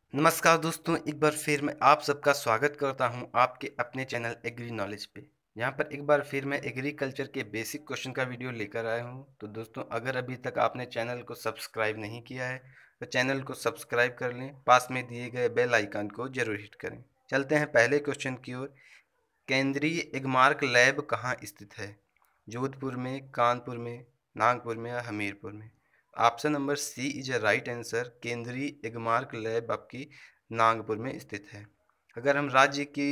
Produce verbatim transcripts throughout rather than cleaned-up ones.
नमस्कार दोस्तों, एक बार फिर मैं आप सबका स्वागत करता हूं आपके अपने चैनल एग्री नॉलेज पे। यहां पर एक बार फिर मैं एग्रीकल्चर के बेसिक क्वेश्चन का वीडियो लेकर आया हूं। तो दोस्तों, अगर अभी तक आपने चैनल को सब्सक्राइब नहीं किया है तो चैनल को सब्सक्राइब कर लें, पास में दिए गए बेल आइकन को जरूर हिट करें। चलते हैं पहले क्वेश्चन की ओर। केंद्रीय एगमार्क लैब कहाँ स्थित है? जोधपुर में, कानपुर में, नागपुर में या हमीरपुर में? Option number C is a right answer. केंद्रीय एगमार्क लैब आपकी नागपुर में स्थित है। अगर हम राज्य की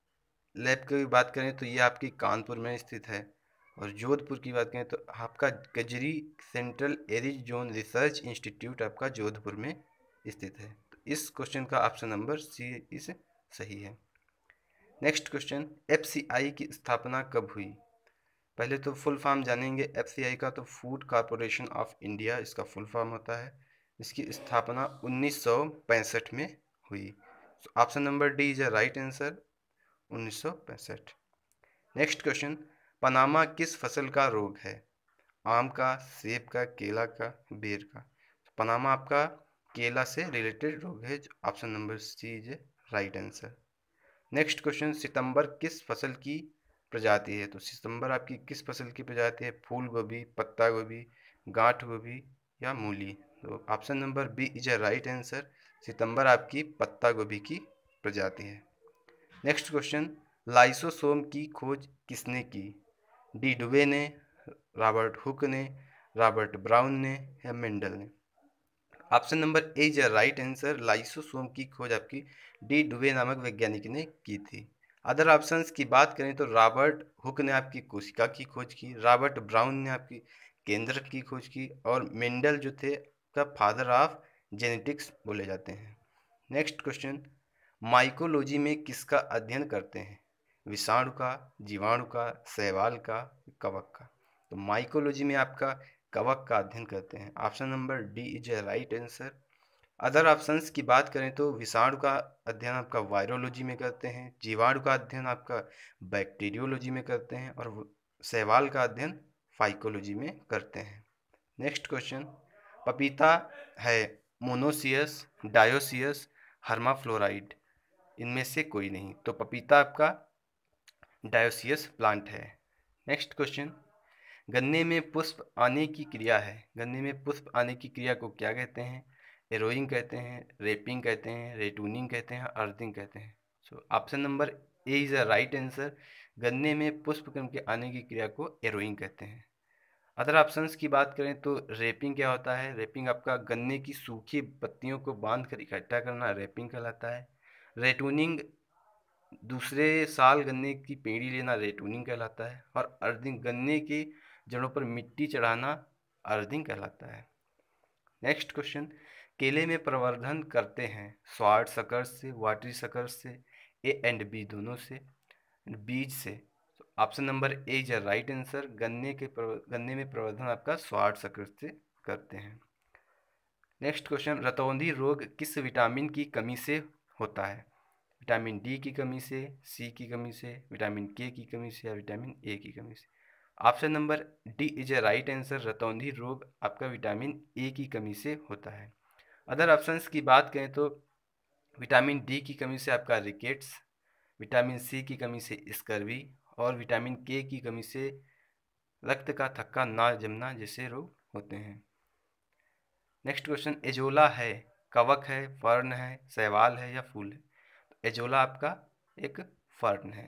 लैब की बात करें तो ये आपकी कानपुर में स्थित है। और जोधपुर की बात करें तो आपका कजरी central arid zone research institute आपका जोधपुर में स्थित है। तो इस क्वेश्चन का ऑप्शन नंबर सी इस सही है। नेक्स्ट क्वेश्चन, एफसीआई की स्थापना कब हुई? पहले तो फुल फॉर्म जानेंगे एफसीआई का। तो फूड कॉरपोरेशन ऑफ इंडिया इसका फुल फॉर्म होता है। इसकी स्थापना उन्नीस सौ पैंसठ में हुई। Option number D is a right answer, उन्नीस सौ पैंसठ। नेक्स्ट क्वेश्चन, पनामा किस फसल का रोग है? आम का, सेब का, केला का, बेर का? पनामा आपका केला से रिलेटेड रोग है। Option number C is right answer. Next question, सितंबर किस फसल की प्रजाति है? तो सितंबर आपकी किस फसल की प्रजाति है? फूल गोभी, पत्ता गोभी, गांठ गोभी या मूली? तो option number B is a right answer. सितंबर आपकी पत्ता गोभी की प्रजाति है। नेक्स्ट क्वेश्चन, लाइसोसोम की खोज किसने की? डी डुवे ने, रॉबर्ट हुक ने, रॉबर्ट ब्राउन ने या मेंडल ने? Option number A is right answer. Lysosome की खोज आपकी डी डुवे नामक वैज्ञानिक ने की थी। अदर ऑप्शंस की बात करें तो रॉबर्ट हुक ने आपकी कोशिका की खोज की, रॉबर्ट ब्राउन ने आपकी केंद्रक की खोज की, और मेंडल जो थे का फादर ऑफ जेनेटिक्स बोले जाते हैं। नेक्स्ट क्वेश्चन, माइकोलॉजी में किसका अध्ययन करते हैं? विषाणु का, जीवाणु का, शैवाल का, कवक का? तो माइकोलॉजी में आपका कवक का अध्ययन करते हैं। Option number D is a right answer. Other options की बात करें तो विषाणु का अध्ययन आपका वायरोलॉजी में करते हैं, जीवाणु का अध्ययन आपका बैक्टीरियोलॉजी में करते हैं, और शैवाल का अध्ययन फाइकोलॉजी में करते हैं। नेक्स्ट क्वेश्चन, पपीता है मोनोसियस, डायोसियस, हर्माफ्लोराइड? इनमें से कोई नहीं। तो पपीता आपका डायोसियस प्लांट है। नेक्स्ट क्वेश्चन, गन्ने में पुष्प आने की क्रिया है। गन्ने में पुष्प आने की क्रिया को क्या कहते हैं? एरोइंग कहते हैं, रेपिंग कहते हैं, रेटूनिंग कहते हैं, अर्थिंग कहते हैं? So option number A is a right answer. गन्ने में पुष्प के आने की क्रिया को एरोइंग कहते हैं। अदर ऑप्शंस की बात करें तो रेपिंग क्या होता है? रेपिंग आपका गन्ने की सूखी पत्तियों को बांध कर इकट्ठा करना रेपिंग कहलाता है। रेटूनिंग दूसरे साल गन्ने की पेड़ी लेना रेटूनिंग कहलाता है। और अर्थिंग गन्ने की जड़ों पर मिट्टी चढ़ाना अर्थिंग कहलाता है। नेक्स्ट क्वेश्चन, केले में प्रवर्धन करते हैं स्वाट शकर से, वाटरी शकर से, ए एंड बी दोनों से, बीज से? Option number A is right answer. गन्ने के गन्ने में प्रवर्धन आपका स्वाट शकर से करते हैं। नेक्स्ट क्वेश्चन, रतौंधी रोग किस विटामिन की कमी से होता है? विटामिन डी की कमी से, सी की कमी से, विटामिन के की कमी से या विटामिन ए की कमी से? Option number D is a right answer. रतौंधी रोग आपका विटामिन ए की कमी से होता है। अदर ऑप्शंस की बात करें तो विटामिन डी की कमी से आपका रिकेट्स, विटामिन सी की कमी से स्कर्वी, और विटामिन के की कमी से रक्त का थक्का ना जमना जैसे रोग होते हैं। नेक्स्ट क्वेश्चन, एजोला है कवक है, फर्न है, शैवाल है या फूल है? एजोला आपका एक फर्न है।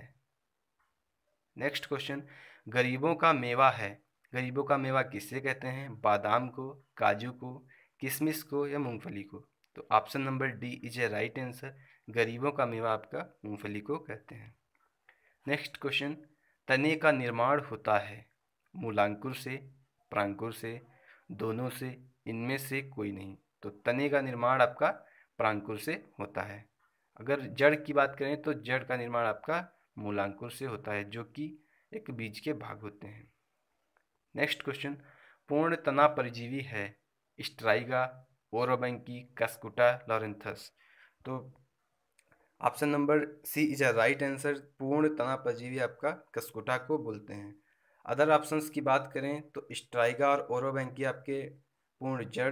नेक्स्ट क्वेश्चन, गरीबों का मेवा है। गरीबों का मेवा किससे कहते हैं? बादाम को, काजू को, किशमिश को या मूंगफली को? तो option number D is a right answer. गरीबों का मेवा आपका मूंगफली को कहते हैं। नेक्स्ट क्वेश्चन, तने का निर्माण होता है मूलांकुर से, प्रांकुर से, दोनों से, इनमें से कोई नहीं? तो तने का निर्माण आपका प्रांकुर से होता है। अगर जड़ की बात करें तो जड़ का निर्माण आपका मूलांकुर से होता है, जो कि एक बीज के भाग होते हैं। नेक्स्ट क्वेश्चन, पूर्ण तना परजीवी है स्ट्राइगा, ओरोबैंकी, कस्कुटा, लॉरेंथस? तो option number C is a right answer. पूर्ण तना परजीवी आपका कस्कुटा को बोलते हैं। अदर ऑप्शंस की बात करें तो स्ट्राइगा और ओरोबैंकी आपके पूर्ण जड़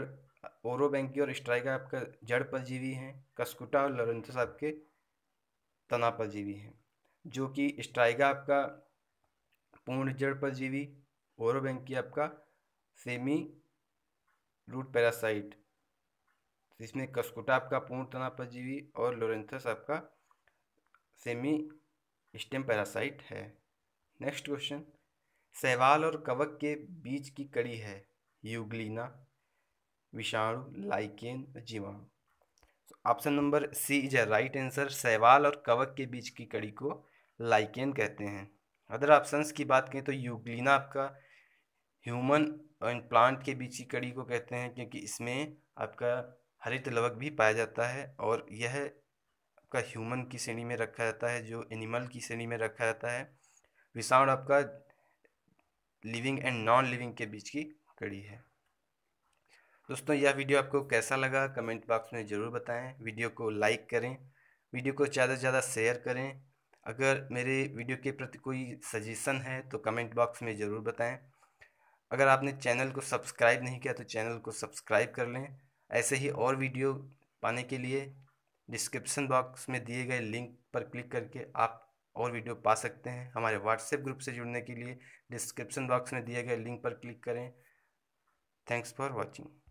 ओरोबैंकी और स्ट्राइगा आपका जड़ परजीवी हैं, कस्कुटा और लोरेंथस आपके तना परजीवी हैं, जो कि स्ट्राइगा आपका पूर्ण जड़ परजीवी, ओरोबैंकी आपका सेमी रूट पैरासाइट, जिसमें कस्कुटा आपका पूर्ण तना परजीवी और लोरेंथस आपका सेमी स्टेम पैरासाइट है। नेक्स्ट क्वेश्चन, शैवाल और कवक के बीच की कड़ी है यूग्लिना, विषाणु, लाइकेन, जीवाणु। Option number C is a right answer. शैवाल और कवक के बीच की कड़ी को लाइकेन कहते हैं। अदर ऑप्शंस की बात करें तो यूग्लिना आपका ह्यूमन एंड प्लांट के बीच की कड़ी को कहते हैं, क्योंकि इसमें आपका हरित लवक भी पाया जाता है और यह आपका ह्यूमन की श्रेणी में रखा जाता है, जो एनिमल की श्रेणी में रखा जाता है। विषाणु आपका लिविंग एंड नॉन लिविंग के बीच की कड़ी है। दोस्तों, यह वीडियो आपको कैसा लगा कमेंट बॉक्स में ज़रूर बताएं। वीडियो को लाइक करें, वीडियो को ज़्यादा से ज़्यादा शेयर करें। अगर मेरे वीडियो के प्रति कोई सजेशन है तो कमेंट बॉक्स में ज़रूर बताएं। अगर आपने चैनल को सब्सक्राइब नहीं किया तो चैनल को सब्सक्राइब कर लें। ऐसे ही और वीडियो पाने के लिए डिस्क्रिप्शन बॉक्स में दिए गए लिंक पर क्लिक करके आप और वीडियो पा सकते हैं। हमारे व्हाट्सएप ग्रुप से जुड़ने के लिए डिस्क्रिप्शन बॉक्स में दिए गए लिंक पर क्लिक करें। Thanks for watching.